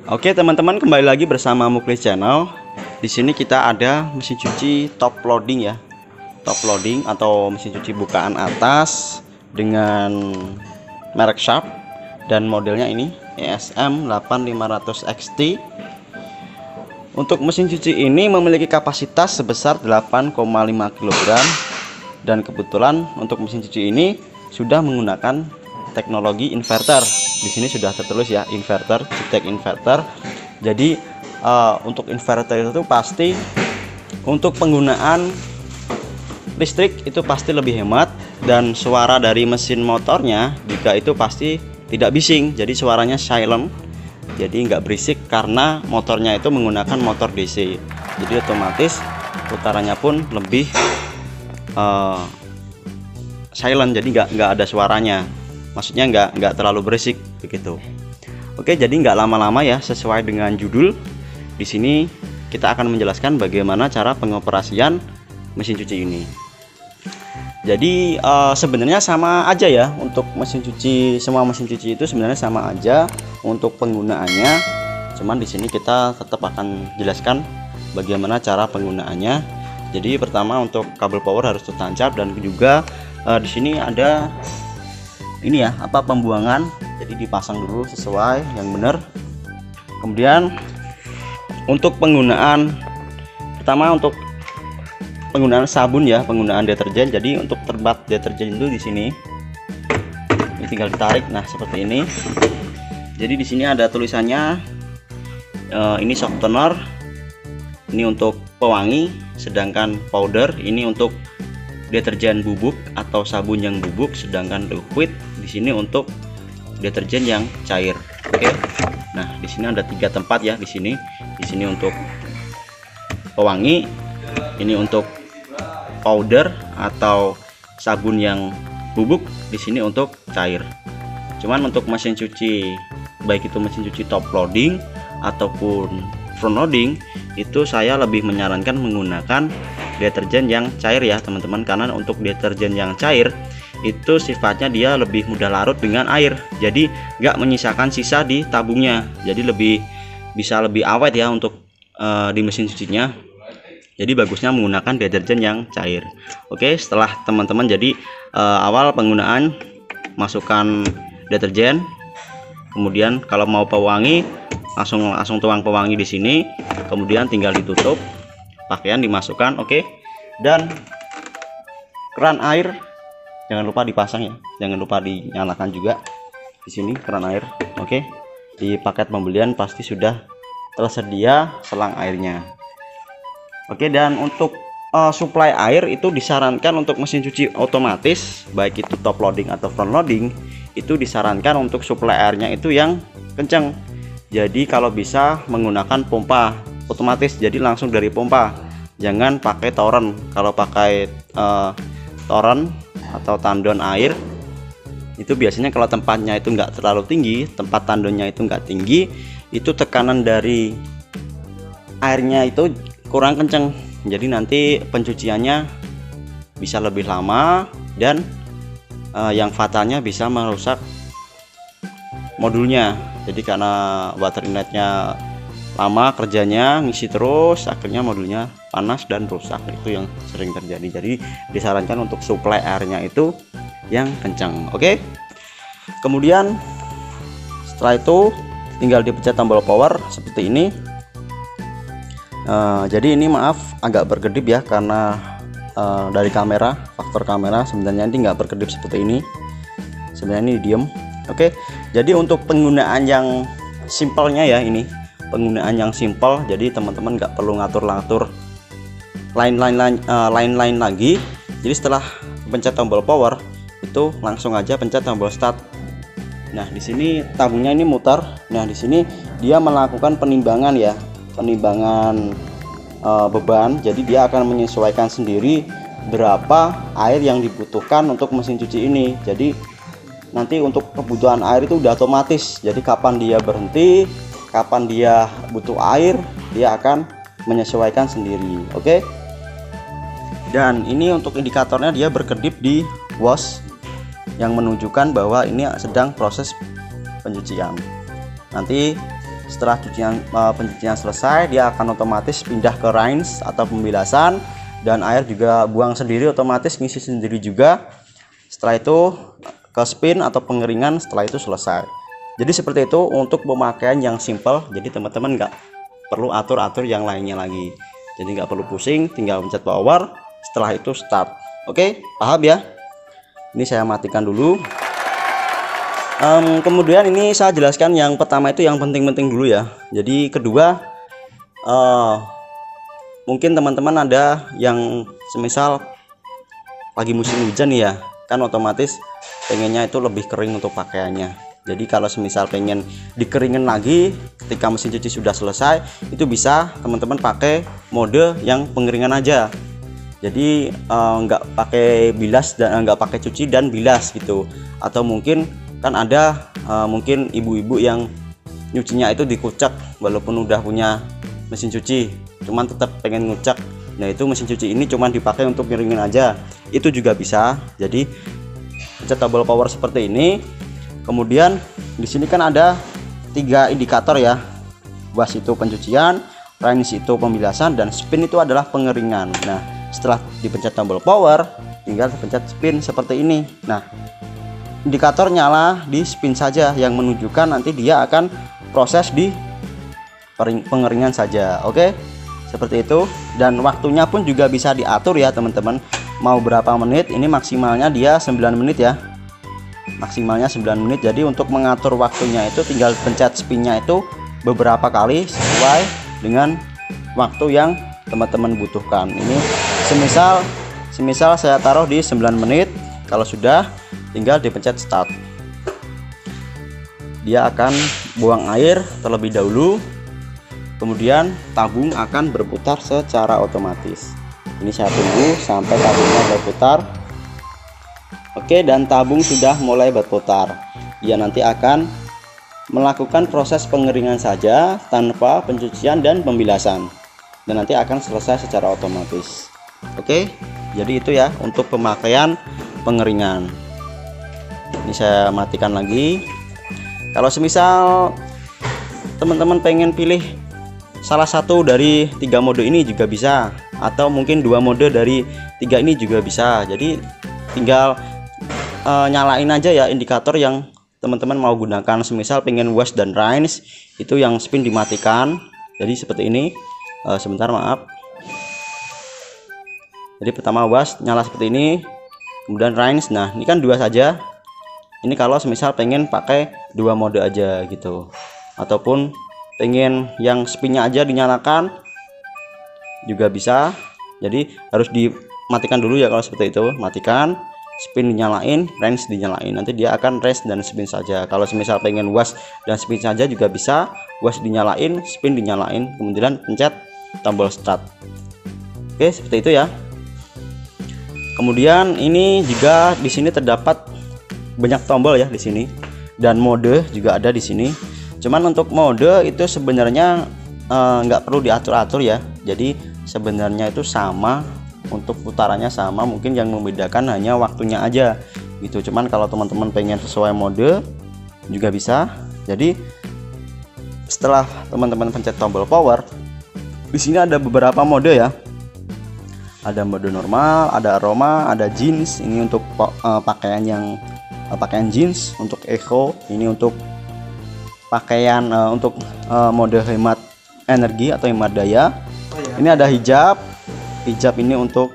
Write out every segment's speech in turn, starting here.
Oke teman-teman, kembali lagi bersama Muklis Channel. Di sini kita ada mesin cuci top loading ya, top loading atau mesin cuci bukaan atas dengan merek Sharp dan modelnya ini ESM 8500 XT. Untuk mesin cuci ini memiliki kapasitas sebesar 8,5 kg dan kebetulan untuk mesin cuci ini sudah menggunakan teknologi inverter. Di sini sudah tertulis ya, inverter, CTEK inverter. Jadi untuk inverter itu pasti untuk penggunaan listrik itu pasti lebih hemat, dan suara dari mesin motornya juga itu pasti tidak bising, jadi suaranya silent, jadi nggak berisik karena motornya itu menggunakan motor DC. Jadi otomatis putarannya pun lebih silent, jadi nggak ada suaranya, maksudnya nggak terlalu berisik begitu. Oke, jadi nggak lama-lama ya, sesuai dengan judul. Di sini kita akan menjelaskan bagaimana cara pengoperasian mesin cuci ini. Jadi sebenarnya sama aja ya untuk mesin cuci, semua mesin cuci itu sebenarnya sama aja untuk penggunaannya. Cuman di sini kita tetap akan jelaskan bagaimana cara penggunaannya. Jadi pertama untuk kabel power harus tertancap, dan juga di sini ada ini ya, pembuangan. Jadi dipasang dulu sesuai yang benar. Kemudian untuk penggunaan pertama, untuk penggunaan sabun ya, penggunaan deterjen. Jadi untuk tempat deterjen itu di sini, ini tinggal ditarik. Nah seperti ini. Jadi di sini ada tulisannya, ini softener, ini untuk pewangi, sedangkan powder ini untuk deterjen bubuk atau sabun yang bubuk, sedangkan liquid di sini untuk deterjen yang cair. Oke. Nah di sini ada 3 tempat ya, di sini untuk pewangi, ini untuk powder atau sabun yang bubuk, di sini untuk cair. Cuman untuk mesin cuci, baik itu mesin cuci top loading ataupun front loading, itu saya lebih menyarankan menggunakan deterjen yang cair ya teman-teman, karena untuk deterjen yang cair itu sifatnya dia lebih mudah larut dengan air, jadi nggak menyisakan sisa di tabungnya, jadi bisa lebih awet ya untuk di mesin cucinya. Jadi bagusnya menggunakan deterjen yang cair. Oke, setelah teman-teman jadi awal penggunaan, masukkan deterjen, kemudian kalau mau pewangi langsung tuang pewangi di sini, kemudian tinggal ditutup, pakaian dimasukkan. Oke. Dan keran air jangan lupa dipasang ya, jangan lupa dinyalakan juga di sini keran air. Oke. Di paket pembelian pasti sudah tersedia selang airnya. Oke, dan untuk suplai air itu disarankan untuk mesin cuci otomatis, baik itu top loading atau front loading, itu disarankan untuk suplai airnya itu yang kencang. Jadi kalau bisa menggunakan pompa otomatis, jadi langsung dari pompa, jangan pakai toren. Kalau pakai toren atau tandon air itu biasanya kalau tempatnya itu enggak terlalu tinggi, tempat tandonnya itu enggak tinggi, itu tekanan dari airnya itu kurang kenceng, jadi nanti pencuciannya bisa lebih lama, dan yang fatalnya bisa merusak modulnya. Jadi karena water inletnya lama kerjanya, ngisi terus, akhirnya modulnya panas dan rusak. Itu yang sering terjadi. Jadi disarankan untuk suplai airnya itu yang kencang. Oke. Kemudian setelah itu tinggal dipencet tombol power seperti ini. Jadi ini maaf agak berkedip ya, karena dari kamera, faktor kamera sebenarnya ini nggak berkedip seperti ini. Sebenarnya ini diem. Oke. Jadi untuk penggunaan yang simpelnya ya, ini penggunaan yang simpel, jadi teman-teman nggak perlu ngatur-ngatur lain-lain lagi. Jadi setelah pencet tombol power itu langsung aja pencet tombol start. Nah di sini tabungnya ini muter. Nah di sini dia melakukan penimbangan ya, penimbangan beban. Jadi dia akan menyesuaikan sendiri berapa air yang dibutuhkan untuk mesin cuci ini. Jadi nanti untuk kebutuhan air itu udah otomatis, jadi kapan dia berhenti, kapan dia butuh air, dia akan menyesuaikan sendiri. Oke. Dan ini untuk indikatornya dia berkedip di wash yang menunjukkan bahwa ini sedang proses pencucian. Nanti Setelah pencucian selesai, dia akan otomatis pindah ke rinse atau pembilasan, dan air juga buang sendiri, otomatis ngisi sendiri juga. Setelah itu ke spin atau pengeringan, setelah itu selesai. Jadi seperti itu untuk pemakaian yang simple. Jadi teman-teman nggak perlu atur-atur yang lainnya lagi. Jadi nggak perlu pusing, tinggal pencet power, setelah itu start. Oke, paham ya? Ini saya matikan dulu. Kemudian ini saya jelaskan yang pertama itu yang penting-penting dulu ya. Jadi kedua, mungkin teman-teman ada yang semisal lagi musim hujan nih ya, kan otomatis pengennya itu lebih kering untuk pakaiannya. Jadi kalau semisal pengen dikeringin lagi ketika mesin cuci sudah selesai, itu bisa teman-teman pakai mode yang pengeringan aja. Jadi nggak pakai bilas dan nggak pakai cuci dan bilas gitu. Atau mungkin kan ada mungkin ibu-ibu yang nyucinya itu dikucek walaupun udah punya mesin cuci, cuman tetap pengen ngucek. Nah itu mesin cuci ini cuman dipakai untuk ngeringin aja, itu juga bisa. Jadi pencet tombol power seperti ini. Kemudian di sini kan ada 3 indikator ya. Was itu pencucian, rinse itu pembilasan, dan spin itu adalah pengeringan. Nah setelah dipencet tombol power, tinggal dipencet spin seperti ini. Nah indikator nyala di spin saja, yang menunjukkan nanti dia akan proses di pengeringan saja. Oke, seperti itu. Dan waktunya pun juga bisa diatur ya teman-teman, mau berapa menit. Ini maksimalnya dia 9 menit ya, maksimalnya 9 menit. Jadi untuk mengatur waktunya itu tinggal pencet spinnya itu beberapa kali sesuai dengan waktu yang teman-teman butuhkan. Ini semisal saya taruh di 9 menit. Kalau sudah, tinggal dipencet start. Dia akan buang air terlebih dahulu, kemudian tabung akan berputar secara otomatis. Ini saya tunggu sampai tabungnya berputar. Oke, dan tabung sudah mulai berputar. Dia nanti akan melakukan proses pengeringan saja tanpa pencucian dan pembilasan, dan nanti akan selesai secara otomatis. Oke, jadi itu ya untuk pemakaian pengeringan. Ini saya matikan lagi. Kalau semisal teman-teman pengen pilih salah satu dari 3 mode ini juga bisa, atau mungkin 2 mode dari 3 ini juga bisa. Jadi tinggal nyalain aja ya indikator yang teman-teman mau gunakan. Semisal pengen wash dan rinse, itu yang spin dimatikan. Jadi seperti ini. Sebentar, maaf. Jadi pertama wash nyala seperti ini, kemudian rinse. Nah ini kan 2 saja. Ini kalau semisal pengen pakai 2 mode aja gitu, ataupun pengen yang spinnya aja dinyalakan juga bisa. Jadi harus dimatikan dulu ya kalau seperti itu. Matikan, spin dinyalain, rinse dinyalain, nanti dia akan rinse dan spin saja. Kalau semisal pengen wash dan spin saja juga bisa, wash dinyalain, spin dinyalain, kemudian pencet tombol start. Oke, seperti itu ya. Kemudian ini juga di sini terdapat banyak tombol ya di sini, dan mode juga ada di sini. Cuman untuk mode itu sebenarnya nggak perlu diatur-atur ya. Jadi sebenarnya itu sama, untuk putarannya sama, mungkin yang membedakan hanya waktunya aja gitu. Cuman kalau teman-teman pengen sesuai mode juga bisa. Jadi setelah teman-teman pencet tombol power, di sini ada beberapa mode ya. Ada mode normal, ada aroma, ada jeans. Ini untuk pakaian jeans. Untuk eco ini untuk pakaian untuk mode hemat energi atau hemat daya. Ini ada hijab ini untuk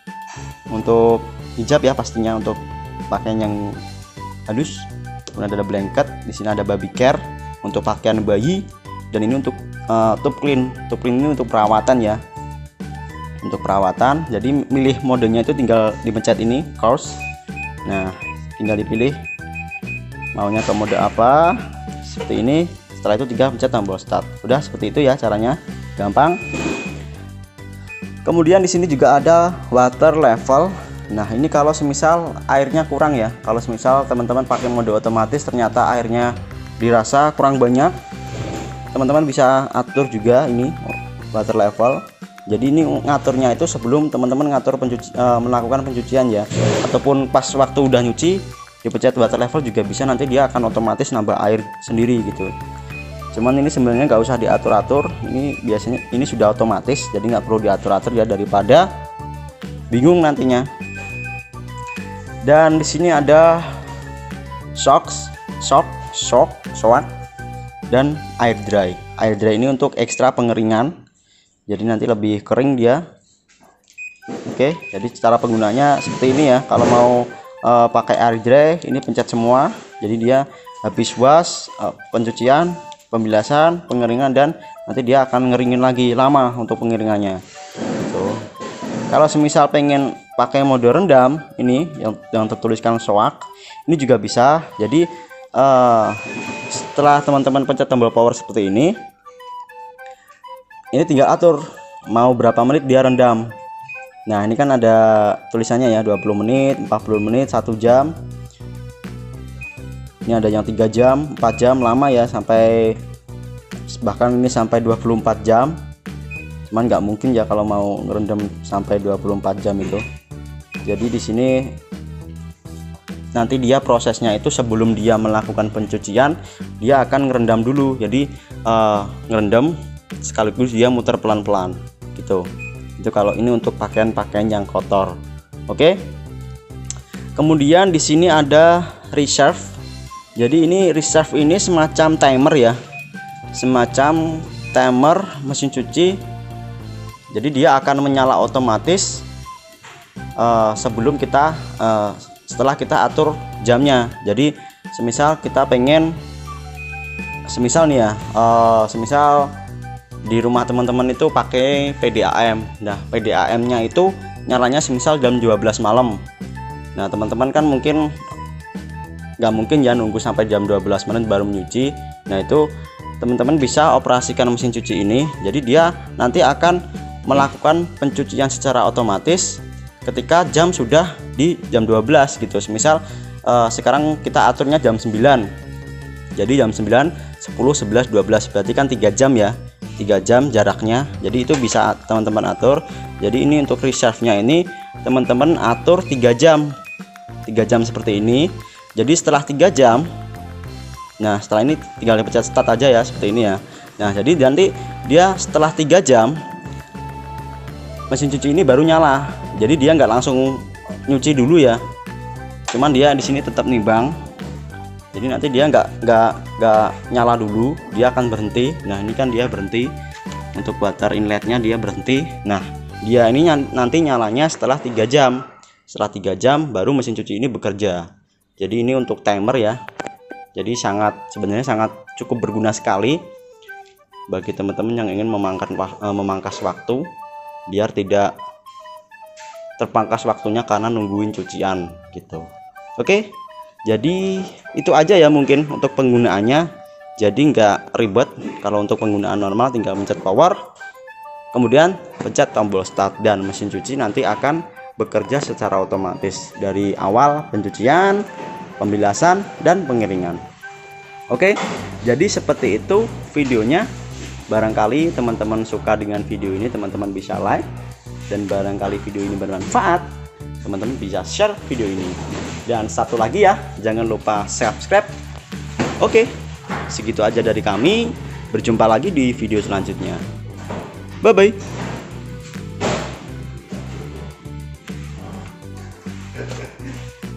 hijab ya, pastinya untuk pakaian yang halus. Kemudian ada blanket, di sini ada baby care untuk pakaian bayi, dan ini untuk tube clean ini untuk perawatan ya, untuk perawatan. Jadi milih modenya itu tinggal dipencet ini course. Nah tinggal dipilih maunya ke mode apa seperti ini. Setelah itu tinggal pencet tombol start. Udah seperti itu ya caranya, gampang. Kemudian di sini juga ada water level. Nah ini kalau semisal airnya kurang ya, kalau semisal teman-teman pakai mode otomatis ternyata airnya dirasa kurang banyak, teman-teman bisa atur juga ini water level. Jadi ini ngaturnya itu sebelum teman-teman ngatur melakukan pencucian ya, ataupun pas waktu udah nyuci dipencet water level juga bisa, nanti dia akan otomatis nambah air sendiri gitu. Cuman ini sebenarnya nggak usah diatur-atur, ini biasanya ini sudah otomatis, jadi nggak perlu diatur-atur ya, daripada bingung nantinya. Dan di sini ada shock, dan air dry. Air dry ini untuk ekstra pengeringan, jadi nanti lebih kering dia. Oke, jadi cara penggunanya seperti ini ya. Kalau mau pakai air dry, ini pencet semua, jadi dia habis wash, pencucian, pembilasan, pengeringan, dan nanti dia akan ngeringin lagi, lama untuk pengeringannya. Tuh. Kalau semisal pengen pakai mode rendam, ini yang tertuliskan soak, ini juga bisa. Jadi setelah teman-teman pencet tombol power seperti ini tinggal atur mau berapa menit dia rendam. Nah, ini kan ada tulisannya ya, 20 menit, 40 menit, 1 jam. Ini ada yang 3 jam, 4 jam, lama ya, sampai bahkan ini sampai 24 jam. Cuman nggak mungkin ya kalau mau ngerendam sampai 24 jam itu. Jadi di sini nanti dia prosesnya itu sebelum dia melakukan pencucian, dia akan ngerendam dulu. Jadi ngerendam sekaligus dia muter pelan-pelan gitu. Itu kalau ini untuk pakaian-pakaian yang kotor. Oke. Kemudian di sini ada reserve. Jadi ini reserve ini semacam timer ya. Semacam timer mesin cuci. Jadi dia akan menyala otomatis sebelum kita setelah kita atur jamnya. Jadi semisal kita pengen, semisal nih ya, semisal di rumah teman-teman itu pakai PDAM. Nah, PDAM-nya itu nyalanya semisal jam 12 malam. Nah, teman-teman kan mungkin nggak mungkin ya nunggu sampai jam 12 menit baru menyuci. Nah, itu teman-teman bisa operasikan mesin cuci ini. Jadi dia nanti akan melakukan pencucian secara otomatis ketika jam sudah di jam 12 gitu. Misal sekarang kita aturnya jam 9. Jadi jam 9, 10, 11, 12 berarti kan 3 jam ya. 3 jam jaraknya. Jadi itu bisa teman-teman atur. Jadi ini untuk reserve-nya ini teman-teman atur 3 jam. 3 jam seperti ini. Jadi setelah 3 jam, nah setelah ini tinggal dipencet start aja ya, seperti ini ya. Nah, jadi nanti dia setelah 3 jam mesin cuci ini baru nyala. Jadi dia nggak langsung nyuci dulu ya, cuman dia di sini tetap nimbang. Jadi nanti dia nggak nyala dulu, dia akan berhenti. Nah, ini kan dia berhenti untuk water inletnya, dia berhenti. Nah, dia ini nanti nyalanya setelah 3 jam. Setelah 3 jam baru mesin cuci ini bekerja. Jadi ini untuk timer ya. Jadi sebenarnya sangat cukup berguna sekali bagi teman-teman yang ingin memangkas waktu biar tidak terpangkas waktunya karena nungguin cucian gitu. Oke, jadi itu aja ya mungkin untuk penggunaannya. Jadi nggak ribet. Kalau untuk penggunaan normal tinggal mencet power, kemudian pencet tombol start, dan mesin cuci nanti akan bekerja secara otomatis dari awal pencucian, pembilasan, dan pengeringan. Oke, jadi seperti itu videonya. Barangkali teman-teman suka dengan video ini, teman-teman bisa like, dan barangkali video ini bermanfaat, teman-teman bisa share video ini. Dan satu lagi ya, jangan lupa subscribe. Oke, segitu aja dari kami. Berjumpa lagi di video selanjutnya. Bye bye.